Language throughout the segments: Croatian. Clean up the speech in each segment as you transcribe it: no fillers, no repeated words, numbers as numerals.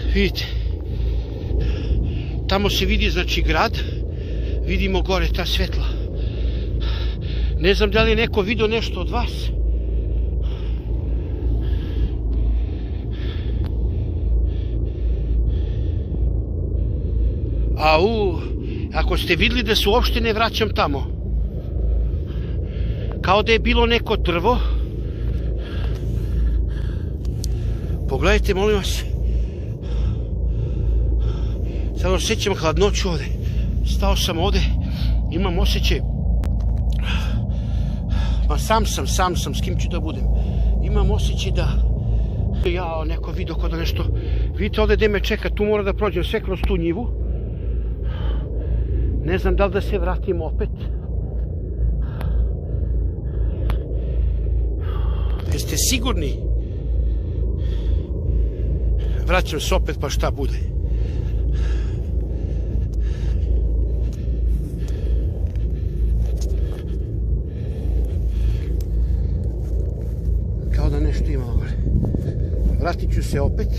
Vidite, tamo se vidi znači grad, vidimo gore ta svetla. Ne znam da li je neko vidio nešto od vas. Ako ste vidjeli da se uopšte ne vraćam tamo, kao da je bilo neko drvo. Pogledajte, molim vas. Sad osjećam hladnoću ovde. Stao sam ovde, imam osjećaj. Ma sam sam, s kim ću da budem. Imam osjećaj da neko vidio kod da nešto. Vidite ovde gde me čeka, tu mora da prođem sve kroz tu njivu. Ne znam da li da se vratim opet. Jeste sigurni? Vraćam se opet pa šta bude. Kao da nešto ima ovdje. Vratit ću se opet.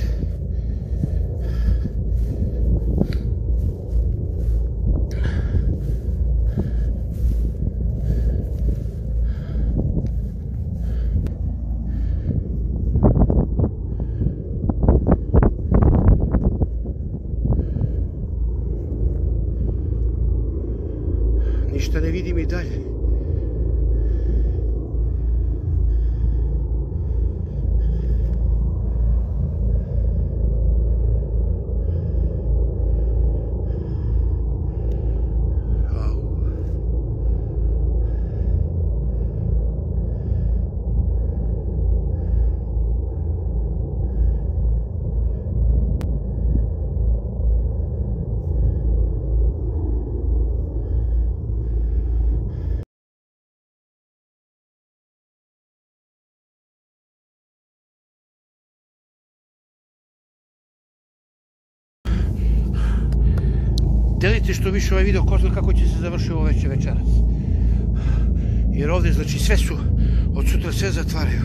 Ništa ne vidim i dalje. Delite što više ovaj video, ko zna kako će se završiti ovo večeras. Jer ovdje, znači, sve su, od sutra sve zatvaraju.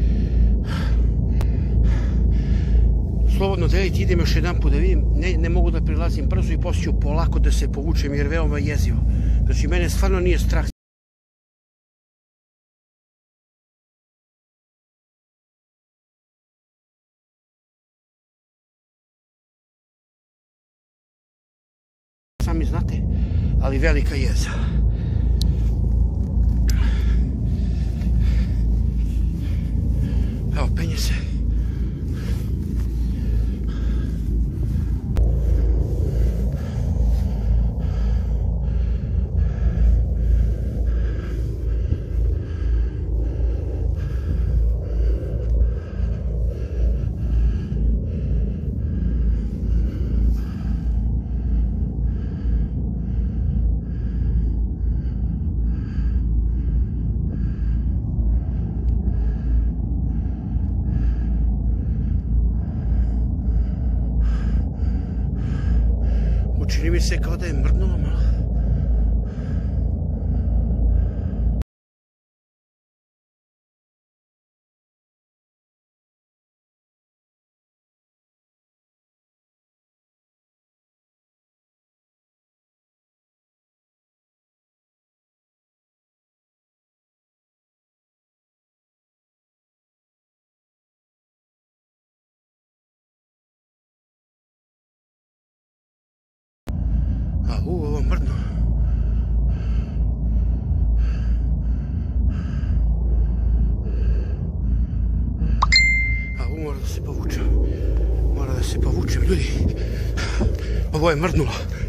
Slobodno delite, idem još jedan put da vidim, ne mogu da prilazim brzo i poslije ću polako da se povučem jer veoma jezivo. Znači, mene stvarno nije strah. Sami znate, ali velika jeza. Evo, penje se. Čini mi se kao da je mrdnulo malo. Ovo mrdno. Mora da se povučem. Ljudi. Ovo je mrdnulo.